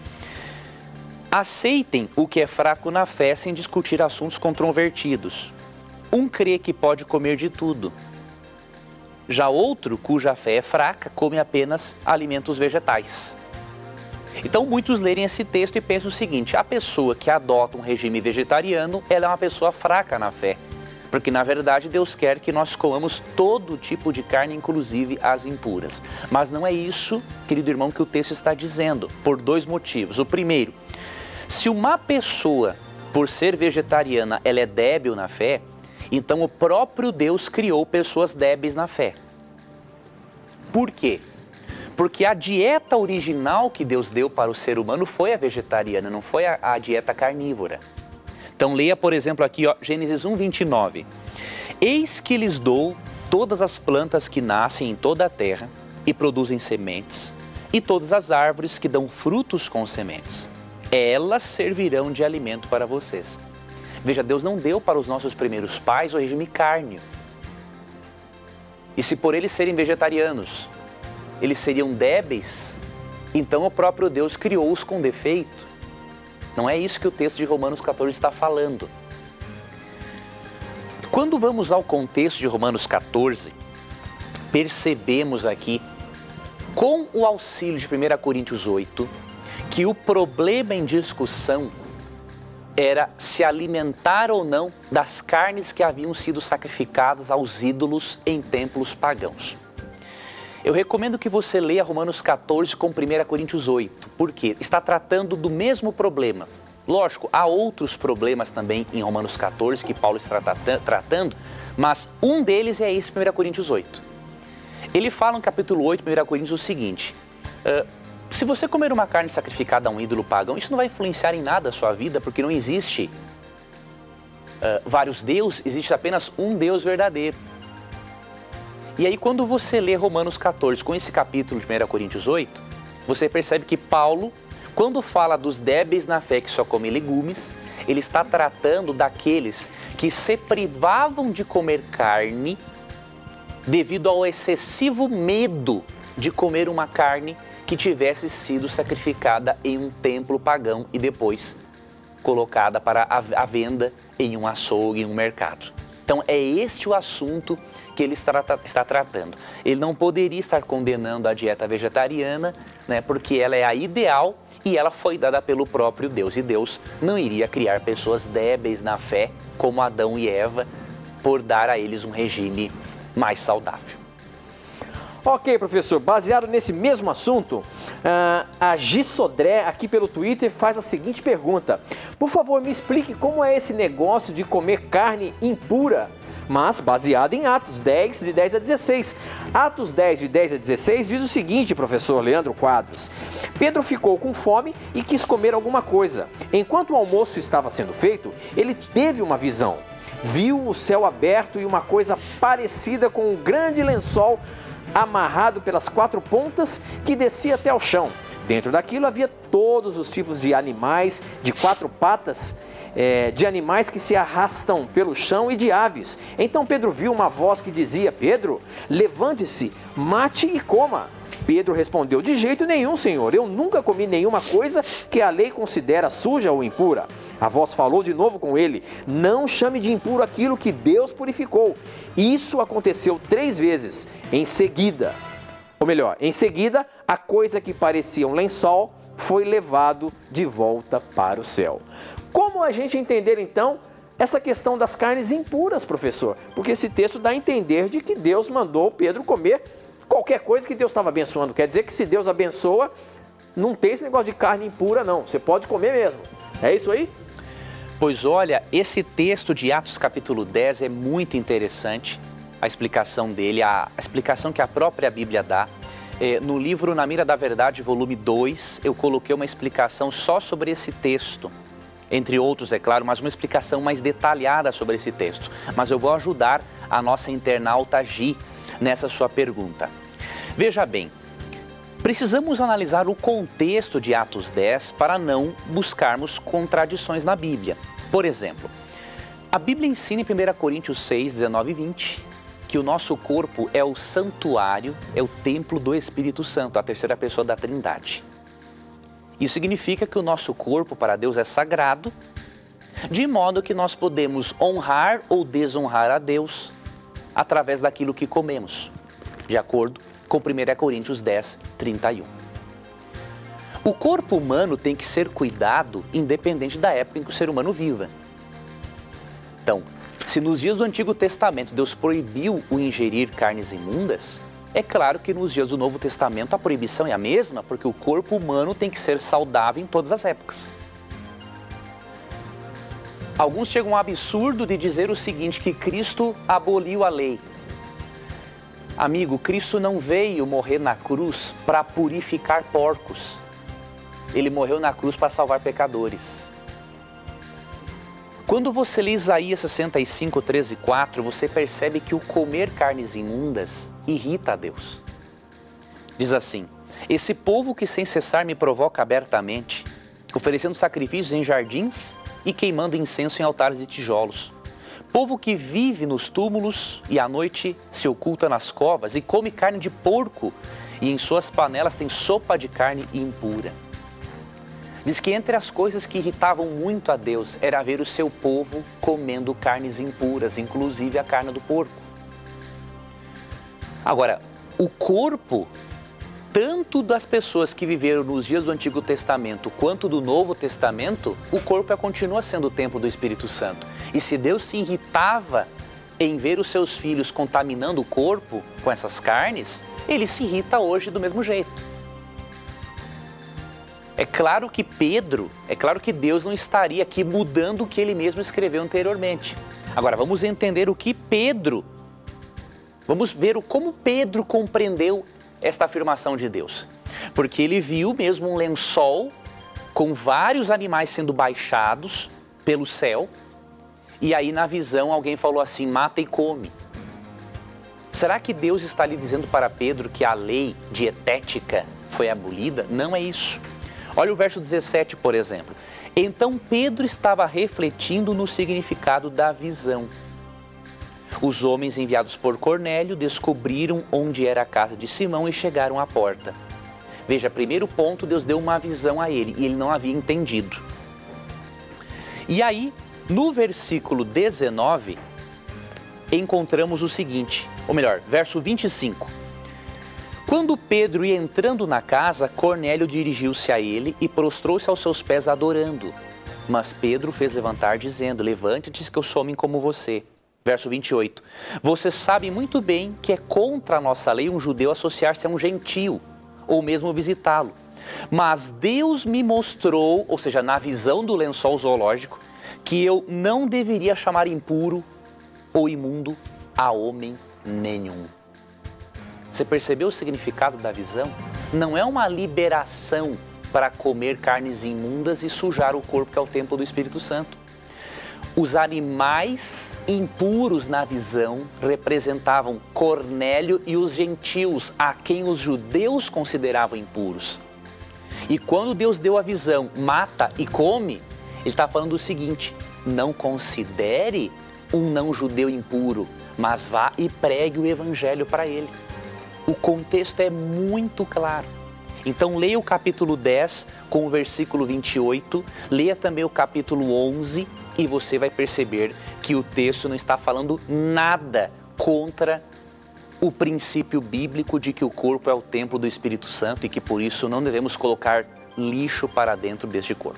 Aceitem o que é fraco na fé sem discutir assuntos controvertidos. Um crê que pode comer de tudo. Já outro, cuja fé é fraca, come apenas alimentos vegetais. Então muitos lerem esse texto e pensam o seguinte: a pessoa que adota um regime vegetariano, ela é uma pessoa fraca na fé. Porque na verdade Deus quer que nós comamos todo tipo de carne, inclusive as impuras. Mas não é isso, querido irmão, que o texto está dizendo, por dois motivos. O primeiro, se uma pessoa, por ser vegetariana, ela é débil na fé, então o próprio Deus criou pessoas débeis na fé. Por quê? Porque a dieta original que Deus deu para o ser humano foi a vegetariana, não foi a, a dieta carnívora. Então leia, por exemplo, aqui, ó, Gênesis um, vinte e nove. Eis que lhes dou todas as plantas que nascem em toda a terra e produzem sementes, e todas as árvores que dão frutos com sementes. Elas servirão de alimento para vocês. Veja, Deus não deu para os nossos primeiros pais o regime cárneo. E se por eles serem vegetarianos, eles seriam débeis, então o próprio Deus criou-os com defeito. Não é isso que o texto de Romanos quatorze está falando. Quando vamos ao contexto de Romanos quatorze, percebemos aqui, com o auxílio de primeira Coríntios oito, que o problema em discussão era se alimentar ou não das carnes que haviam sido sacrificadas aos ídolos em templos pagãos. Eu recomendo que você leia Romanos quatorze com primeira Coríntios oito, porque está tratando do mesmo problema. Lógico, há outros problemas também em Romanos quatorze que Paulo está tratando, mas um deles é esse primeira Coríntios oito. Ele fala no capítulo oito, primeira Coríntios, o seguinte: uh, se você comer uma carne sacrificada a um ídolo pagão, isso não vai influenciar em nada a sua vida, porque não existe uh, vários deuses, existe apenas um Deus verdadeiro. E aí quando você lê Romanos quatorze com esse capítulo de primeira Coríntios oito, você percebe que Paulo, quando fala dos débeis na fé que só comem legumes, ele está tratando daqueles que se privavam de comer carne devido ao excessivo medo de comer uma carne que tivesse sido sacrificada em um templo pagão e depois colocada para a venda em um açougue, em um mercado. Então é este o assunto que ele está, está tratando. Ele não poderia estar condenando a dieta vegetariana, né, porque ela é a ideal e ela foi dada pelo próprio Deus. E Deus não iria criar pessoas débeis na fé, como Adão e Eva, por dar a eles um regime mais saudável. Ok, professor, baseado nesse mesmo assunto, uh, a Gi Sodré, aqui pelo Twitter, faz a seguinte pergunta. Por favor, me explique como é esse negócio de comer carne impura, mas baseado em Atos dez, de dez a dezesseis. Atos dez, de dez a dezesseis, diz o seguinte, professor Leandro Quadros. Pedro ficou com fome e quis comer alguma coisa. Enquanto o almoço estava sendo feito, ele teve uma visão. Viu o céu aberto e uma coisa parecida com um grande lençol amarrado pelas quatro pontas que descia até o chão. Dentro daquilo havia todos os tipos de animais de quatro patas, é, de animais que se arrastam pelo chão e de aves. Então Pedro viu uma voz que dizia: Pedro, levante-se, mate e coma. Pedro respondeu: de jeito nenhum, Senhor, eu nunca comi nenhuma coisa que a lei considera suja ou impura. A voz falou de novo com ele: não chame de impuro aquilo que Deus purificou. Isso aconteceu três vezes. Em seguida, ou melhor, em seguida, a coisa que parecia um lençol foi levado de volta para o céu. Como a gente entender então essa questão das carnes impuras, professor? Porque esse texto dá a entender de que Deus mandou Pedro comer qualquer coisa que Deus estava abençoando. Quer dizer que se Deus abençoa, não tem esse negócio de carne impura não, você pode comer mesmo. É isso aí? Pois olha, esse texto de Atos capítulo dez é muito interessante, a explicação dele, a explicação que a própria Bíblia dá. É, no livro Na Mira da Verdade, volume dois, eu coloquei uma explicação só sobre esse texto. Entre outros, é claro, mas uma explicação mais detalhada sobre esse texto. Mas eu vou ajudar a nossa internauta Gi nessa sua pergunta. Veja bem, precisamos analisar o contexto de Atos dez para não buscarmos contradições na Bíblia. Por exemplo, a Bíblia ensina em primeira Coríntios seis, dezenove e vinte que o nosso corpo é o santuário, é o templo do Espírito Santo, a terceira pessoa da Trindade. Isso significa que o nosso corpo para Deus é sagrado, de modo que nós podemos honrar ou desonrar a Deus através daquilo que comemos, de acordo com primeira Coríntios dez, trinta e um. O corpo humano tem que ser cuidado independente da época em que o ser humano viva. Então, se nos dias do Antigo Testamento Deus proibiu o ingerir carnes imundas, é claro que nos dias do Novo Testamento a proibição é a mesma, porque o corpo humano tem que ser saudável em todas as épocas. Alguns chegam ao absurdo de dizer o seguinte, que Cristo aboliu a lei. Amigo, Cristo não veio morrer na cruz para purificar porcos. Ele morreu na cruz para salvar pecadores. Quando você lê Isaías sessenta e cinco, treze e quatro, você percebe que o comer carnes imundas irrita a Deus. Diz assim, esse povo que sem cessar me provoca abertamente, oferecendo sacrifícios em jardins e queimando incenso em altares de tijolos. Povo que vive nos túmulos e à noite se oculta nas covas e come carne de porco e em suas panelas tem sopa de carne impura. Diz que entre as coisas que irritavam muito a Deus era ver o seu povo comendo carnes impuras, inclusive a carne do porco. Agora, o corpo, tanto das pessoas que viveram nos dias do Antigo Testamento quanto do Novo Testamento, o corpo continua sendo o templo do Espírito Santo. E se Deus se irritava em ver os seus filhos contaminando o corpo com essas carnes, ele se irrita hoje do mesmo jeito. É claro que Pedro, é claro que Deus não estaria aqui mudando o que ele mesmo escreveu anteriormente. Agora, vamos entender o que Pedro, vamos ver o, como Pedro compreendeu esta afirmação de Deus. Porque ele viu mesmo um lençol com vários animais sendo baixados pelo céu, e aí na visão alguém falou assim, mata e come. Será que Deus está lhe dizendo para Pedro que a lei dietética foi abolida? Não é isso. Olha o verso dezessete, por exemplo. Então Pedro estava refletindo no significado da visão. Os homens enviados por Cornélio descobriram onde era a casa de Simão e chegaram à porta. Veja, primeiro ponto, Deus deu uma visão a ele e ele não havia entendido. E aí, no versículo dezenove, encontramos o seguinte, ou melhor, verso vinte e cinco. Quando Pedro ia entrando na casa, Cornélio dirigiu-se a ele e prostrou-se aos seus pés adorando. Mas Pedro fez levantar dizendo, levante-te que eu sou homem como você. Verso vinte e oito. Você sabe muito bem que é contra a nossa lei um judeu associar-se a um gentio, ou mesmo visitá-lo. Mas Deus me mostrou, ou seja, na visão do lençol zoológico, que eu não deveria chamar impuro ou imundo a homem nenhum. Você percebeu o significado da visão? Não é uma liberação para comer carnes imundas e sujar o corpo, que é o templo do Espírito Santo. Os animais impuros na visão representavam Cornélio e os gentios, a quem os judeus consideravam impuros. E quando Deus deu a visão, mata e come, ele está falando o seguinte, não considere um não-judeu impuro, mas vá e pregue o evangelho para ele. O contexto é muito claro. Então leia o capítulo dez com o versículo vinte e oito, leia também o capítulo onze e você vai perceber que o texto não está falando nada contra o princípio bíblico de que o corpo é o templo do Espírito Santo e que por isso não devemos colocar lixo para dentro deste corpo.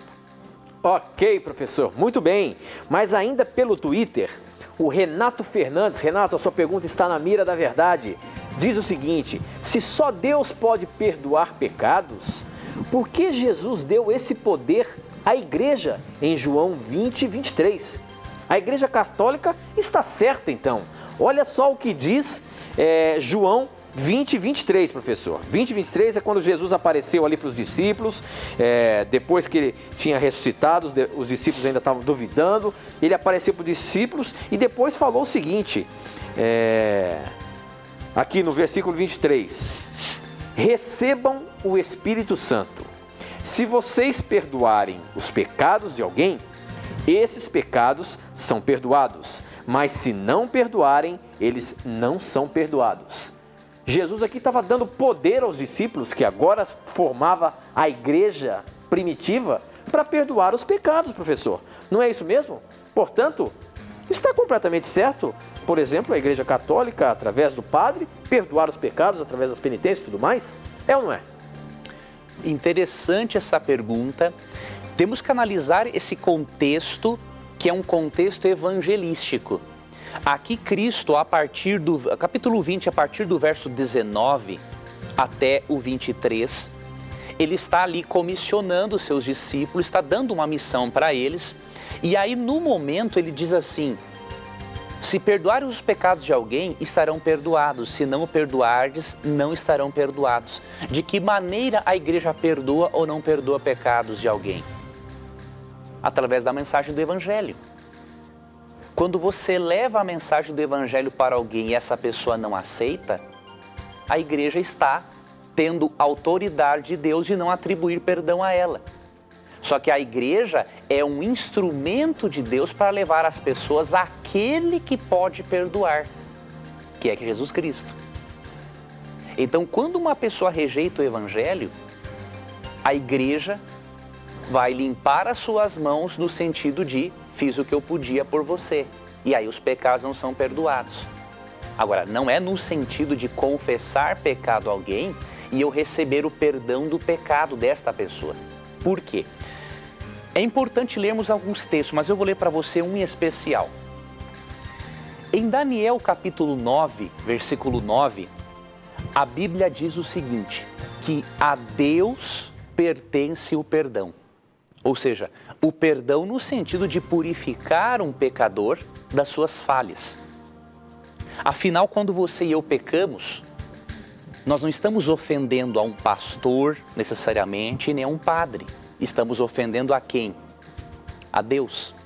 Ok, professor, muito bem. Mas ainda pelo Twitter, o Renato Fernandes, Renato, a sua pergunta está na mira da verdade. Diz o seguinte, se só Deus pode perdoar pecados, por que Jesus deu esse poder à igreja em João vinte, vinte e três? A igreja católica está certa então. Olha só o que diz é, João vinte, vinte e três, professor. vinte, vinte e três é quando Jesus apareceu ali para os discípulos, é, depois que ele tinha ressuscitado, os, os discípulos ainda estavam duvidando, ele apareceu para os discípulos e depois falou o seguinte, é, aqui no versículo vinte e três, recebam o Espírito Santo. Se vocês perdoarem os pecados de alguém, esses pecados são perdoados, mas se não perdoarem, eles não são perdoados. Jesus aqui estava dando poder aos discípulos, que agora formava a igreja primitiva, para perdoar os pecados, professor. Não é isso mesmo? Portanto, está completamente certo, por exemplo, a igreja católica, através do padre, perdoar os pecados através das penitências e tudo mais? É ou não é? Interessante essa pergunta. Temos que analisar esse contexto, que é um contexto evangelístico. Aqui Cristo, a partir do capítulo vinte, a partir do verso dezenove até o vinte e três, ele está ali comissionando os seus discípulos, está dando uma missão para eles, e aí no momento ele diz assim: se perdoarem os pecados de alguém, estarão perdoados, se não o perdoardes, não estarão perdoados. De que maneira a igreja perdoa ou não perdoa pecados de alguém? Através da mensagem do Evangelho. Quando você leva a mensagem do Evangelho para alguém e essa pessoa não aceita, a igreja está tendo autoridade de Deus de não atribuir perdão a ela. Só que a igreja é um instrumento de Deus para levar as pessoas àquele que pode perdoar, que é Jesus Cristo. Então, quando uma pessoa rejeita o Evangelho, a igreja vai limpar as suas mãos no sentido de fiz o que eu podia por você, e aí os pecados não são perdoados. Agora, não é no sentido de confessar pecado a alguém e eu receber o perdão do pecado desta pessoa. Por quê? É importante lermos alguns textos, mas eu vou ler para você um em especial. Em Daniel capítulo nove, versículo nove, a Bíblia diz o seguinte, que a Deus pertence o perdão. Ou seja, o perdão no sentido de purificar um pecador das suas falhas. Afinal, quando você e eu pecamos, nós não estamos ofendendo a um pastor necessariamente, nem a um padre. Estamos ofendendo a quem? A Deus.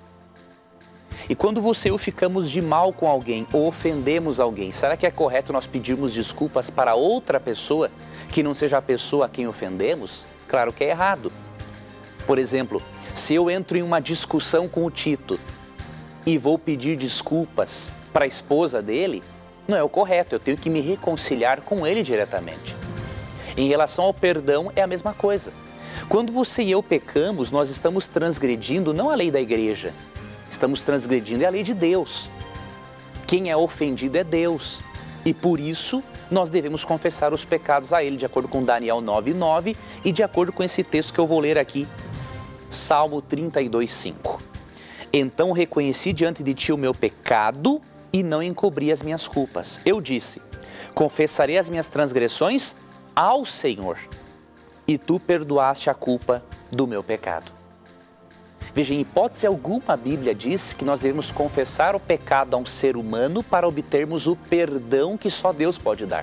E quando você e eu ficamos de mal com alguém ou ofendemos alguém, será que é correto nós pedirmos desculpas para outra pessoa que não seja a pessoa a quem ofendemos? Claro que é errado. Por exemplo, se eu entro em uma discussão com o Tito e vou pedir desculpas para a esposa dele, não é o correto, eu tenho que me reconciliar com ele diretamente. Em relação ao perdão, é a mesma coisa. Quando você e eu pecamos, nós estamos transgredindo não a lei da igreja, estamos transgredindo a lei de Deus. Quem é ofendido é Deus. E por isso, nós devemos confessar os pecados a Ele, de acordo com Daniel nove, nove e de acordo com esse texto que eu vou ler aqui, Salmo trinta e dois, cinco. Então reconheci diante de ti o meu pecado e não encobri as minhas culpas. Eu disse, confessarei as minhas transgressões ao Senhor, e tu perdoaste a culpa do meu pecado. Veja, em hipótese alguma, a Bíblia diz que nós devemos confessar o pecado a um ser humano para obtermos o perdão que só Deus pode dar.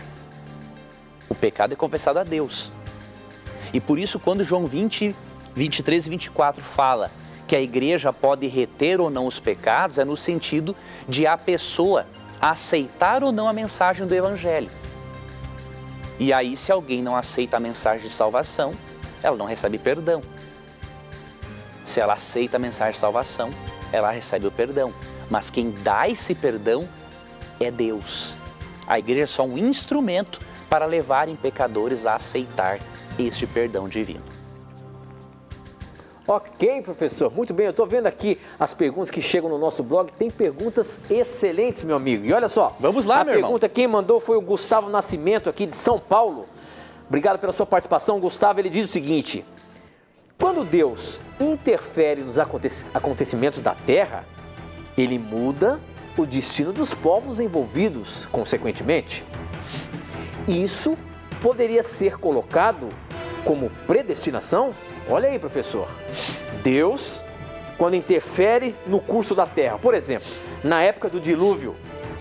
O pecado é confessado a Deus. E por isso, quando João vinte, vinte e três e vinte e quatro fala que a igreja pode reter ou não os pecados, é no sentido de a pessoa aceitar ou não a mensagem do Evangelho. E aí, se alguém não aceita a mensagem de salvação, ela não recebe perdão. Se ela aceita a mensagem de salvação, ela recebe o perdão. Mas quem dá esse perdão é Deus. A igreja é só um instrumento para levarem pecadores a aceitar este perdão divino. Ok, professor, muito bem, eu estou vendo aqui as perguntas que chegam no nosso blog, tem perguntas excelentes, meu amigo, e olha só. Vamos lá, a meu irmão. A pergunta quem mandou foi o Gustavo Nascimento, aqui de São Paulo. Obrigado pela sua participação, Gustavo. Ele diz o seguinte, quando Deus interfere nos acontecimentos da Terra, Ele muda o destino dos povos envolvidos, consequentemente. Isso poderia ser colocado como predestinação? Olha aí, professor. Deus, quando interfere no curso da Terra, por exemplo, na época do dilúvio,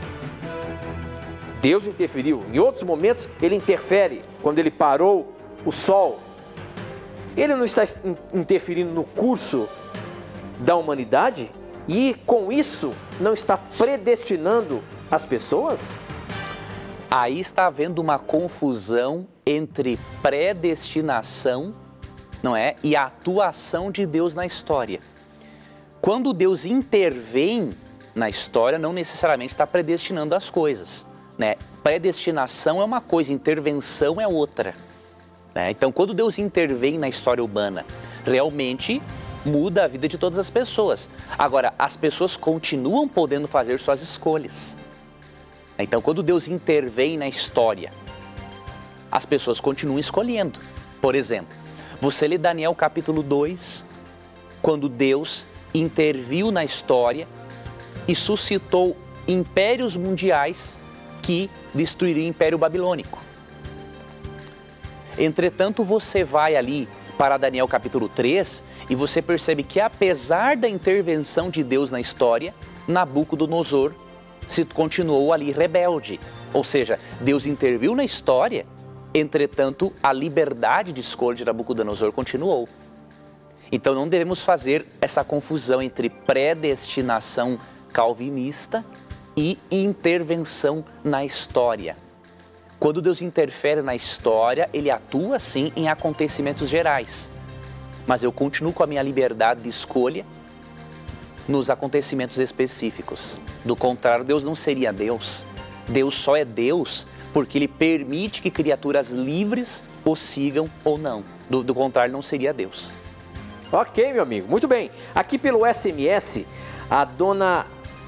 Deus interferiu. Em outros momentos, Ele interfere quando Ele parou o sol. Ele não está interferindo no curso da humanidade e, com isso, não está predestinando as pessoas? Aí está havendo uma confusão entre predestinação, não é, e a atuação de Deus na história. Quando Deus intervém na história, não necessariamente está predestinando as coisas, né? Predestinação é uma coisa, intervenção é outra. Né? Então, quando Deus intervém na história humana, realmente muda a vida de todas as pessoas. Agora, as pessoas continuam podendo fazer suas escolhas. Então, quando Deus intervém na história, as pessoas continuam escolhendo. Por exemplo, Você lê Daniel capítulo dois, quando Deus interviu na história e suscitou impérios mundiais que destruiriam o Império Babilônico. Entretanto, você vai ali para Daniel capítulo três e você percebe que apesar da intervenção de Deus na história, Nabucodonosor se continuou ali rebelde. Ou seja, Deus interviu na história, entretanto, a liberdade de escolha de Nabucodonosor continuou. Então não devemos fazer essa confusão entre predestinação calvinista e intervenção na história. Quando Deus interfere na história, Ele atua sim em acontecimentos gerais. Mas eu continuo com a minha liberdade de escolha nos acontecimentos específicos. Do contrário, Deus não seria Deus. Deus só é Deus porque Ele permite que criaturas livres o sigam ou não. Do, do contrário, não seria Deus. Ok, meu amigo, muito bem. Aqui pelo S M S, a dona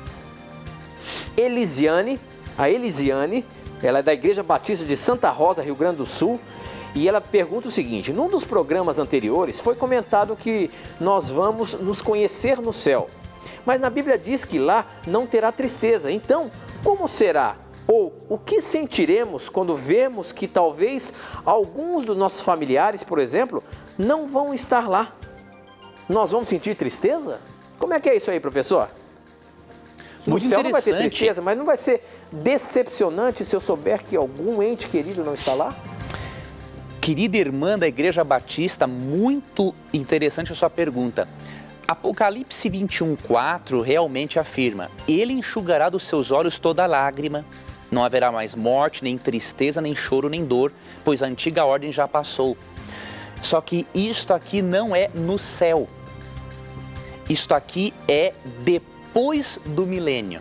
Elisiane, a Elisiane, ela é da Igreja Batista de Santa Rosa, Rio Grande do Sul, e ela pergunta o seguinte: num dos programas anteriores foi comentado que nós vamos nos conhecer no céu, mas na Bíblia diz que lá não terá tristeza. Então, como será? Ou o que sentiremos quando vemos que talvez alguns dos nossos familiares, por exemplo, não vão estar lá? Nós vamos sentir tristeza? Como é que é isso aí, professor? Muito no céu não vai ter interessante. tristeza, mas não vai ser decepcionante se eu souber que algum ente querido não está lá? Querida irmã da Igreja Batista, muito interessante a sua pergunta. Apocalipse vinte e um, quatro realmente afirma: Ele enxugará dos seus olhos toda lágrima, não haverá mais morte, nem tristeza, nem choro, nem dor, pois a antiga ordem já passou. Só que isto aqui não é no céu. Isto aqui é depois do milênio.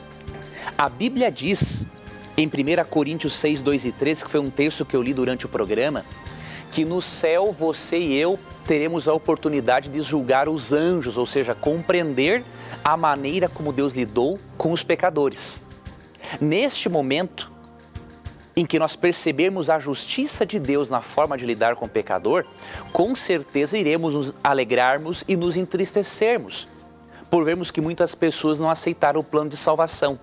A Bíblia diz, em primeira Coríntios seis, dois e três, que foi um texto que eu li durante o programa, que no céu você e eu teremos a oportunidade de julgar os anjos, ou seja, compreender a maneira como Deus lidou com os pecadores. Neste momento em que nós percebermos a justiça de Deus na forma de lidar com o pecador, com certeza iremos nos alegrarmos e nos entristecermos, por vermos que muitas pessoas não aceitaram o plano de salvação.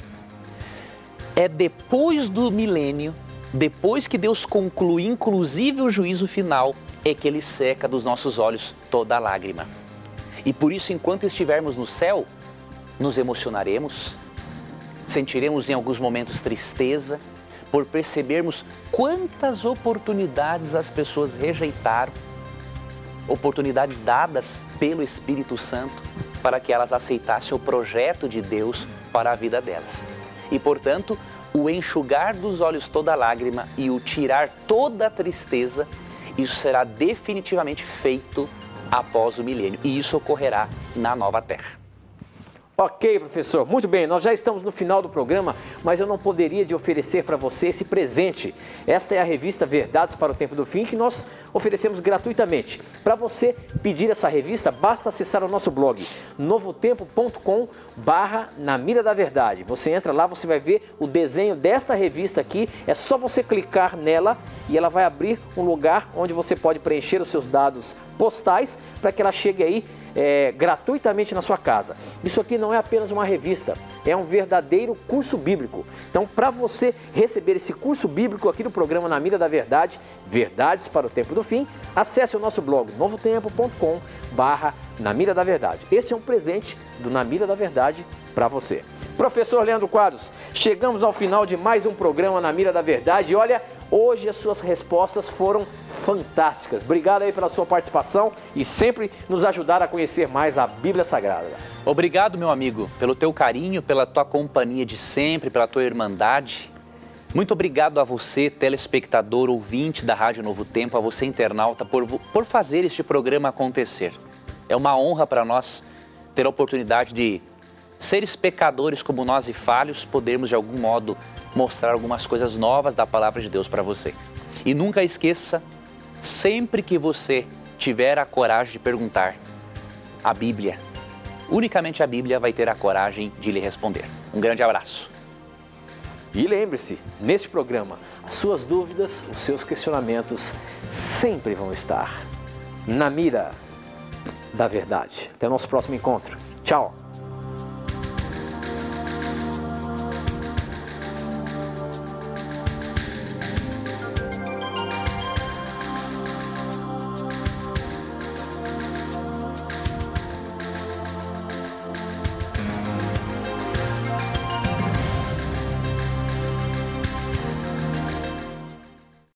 É depois do milênio, depois que Deus conclui inclusive o juízo final, é que Ele seca dos nossos olhos toda a lágrima. E por isso, enquanto estivermos no céu, nos emocionaremos, sentiremos em alguns momentos tristeza, por percebermos quantas oportunidades as pessoas rejeitaram, oportunidades dadas pelo Espírito Santo para que elas aceitassem o projeto de Deus para a vida delas. E, portanto, o enxugar dos olhos toda a lágrima e o tirar toda a tristeza, isso será definitivamente feito após o milênio. E isso ocorrerá na nova terra. Ok, professor, muito bem, nós já estamos no final do programa, mas eu não poderia de oferecer para você esse presente. Esta é a revista Verdades para o Tempo do Fim, que nós oferecemos gratuitamente. Para você pedir essa revista, basta acessar o nosso blog, novotempo ponto com barra na mira da verdade. Você entra lá, você vai ver o desenho desta revista aqui, é só você clicar nela e ela vai abrir um lugar onde você pode preencher os seus dados postais para que ela chegue aí é, gratuitamente na sua casa. Isso aqui não é apenas uma revista, é um verdadeiro curso bíblico. Então, para você receber esse curso bíblico aqui do programa Na Mira da Verdade, Verdades para o Tempo do Fim, acesse o nosso blog, novotempo ponto com barra Na Mira da Verdade. Esse é um presente do Na Mira da Verdade para você. Professor Leandro Quadros, chegamos ao final de mais um programa Na Mira da Verdade e olha, hoje as suas respostas foram fantásticas. Obrigado aí pela sua participação e sempre nos ajudar a conhecer mais a Bíblia Sagrada. Obrigado, meu amigo, pelo teu carinho, pela tua companhia de sempre, pela tua irmandade. Muito obrigado a você, telespectador, ouvinte da Rádio Novo Tempo, a você, internauta, por, por fazer este programa acontecer. É uma honra para nós ter a oportunidade de seres pecadores como nós e falhos, podermos de algum modo mostrar algumas coisas novas da Palavra de Deus para você. E nunca esqueça, sempre que você tiver a coragem de perguntar, a Bíblia, unicamente a Bíblia vai ter a coragem de lhe responder. Um grande abraço. E lembre-se, neste programa, as suas dúvidas, os seus questionamentos sempre vão estar na mira da verdade. Até o nosso próximo encontro. Tchau!